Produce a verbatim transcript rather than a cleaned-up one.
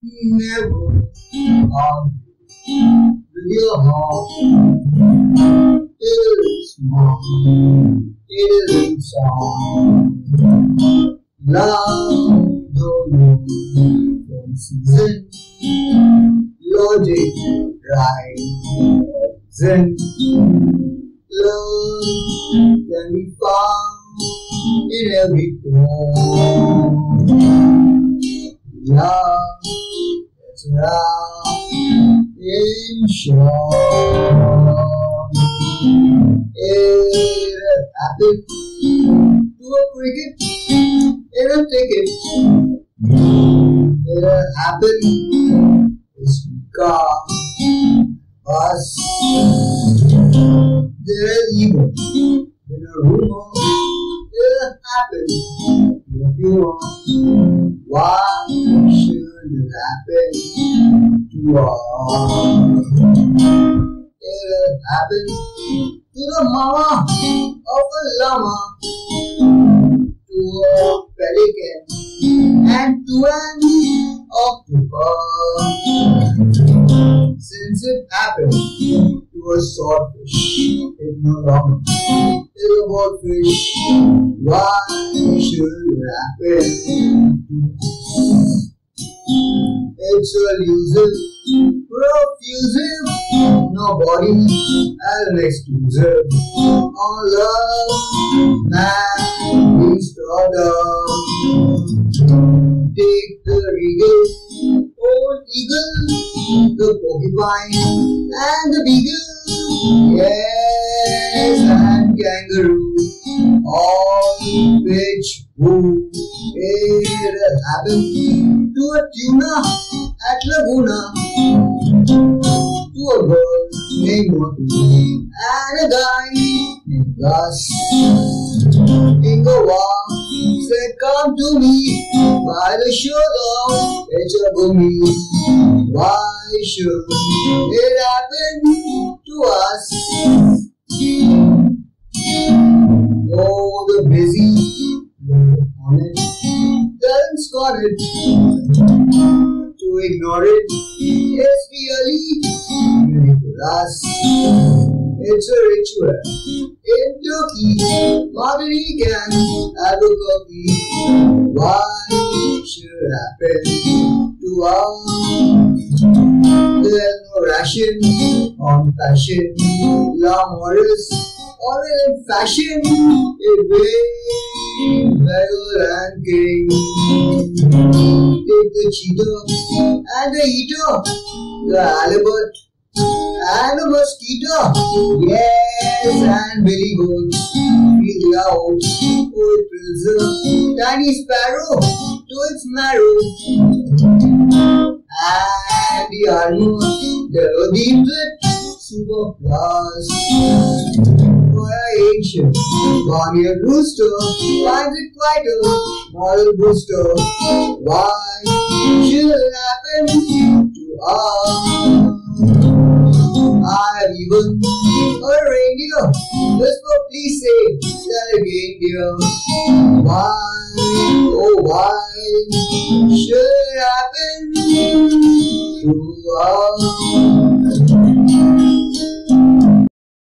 Never argue with your heart. It is smart, it isn't sound. Love don't know from season. Logic, right, zen. Love can be found in every form. Love that's around in short. It happened to a cricket in a ticket. It happened to car, bus. There's even been a rumor. It happened to everyone. Why should it happen to us? It happened to the mama of a llama, to a pelican, and to an octopus. Since it happened to a swordfish, it no longer is a goldfish. Why should it happen to us? It's elusive, profusive. Nobody has an exclusive on love, man, beast or dog. Take the regal, old eagle, the porcupine, and the beagle, yes, and kangaroo, all which who it happened to a tuna at Laguna, to a girl named Motu, and a guy named Gus. In Goa, said come to me by the shore of Echagumi. Why should it happen to us? Oh, the busy on it doesn't scorn it. To ignore it is really ridiculous. It's a ritual in Turkey, Madrigan, Albuquerque. Why should it happen to us? There's no ration on passion. La Morris, always in fashion, it waves beggar and king. Take the cheetah and the eater, the halibut and the mosquito, yes, and Billy Goat. Feel the out, oh it thrills a tiny sparrow to its marrow. And the armor, the deems it super plus. For an ancient barnyard rooster finds it quite a moral booster. Why should it happen to us? I have even a reindeer whisper, please say that again, dear. Why, oh why should it happen to us?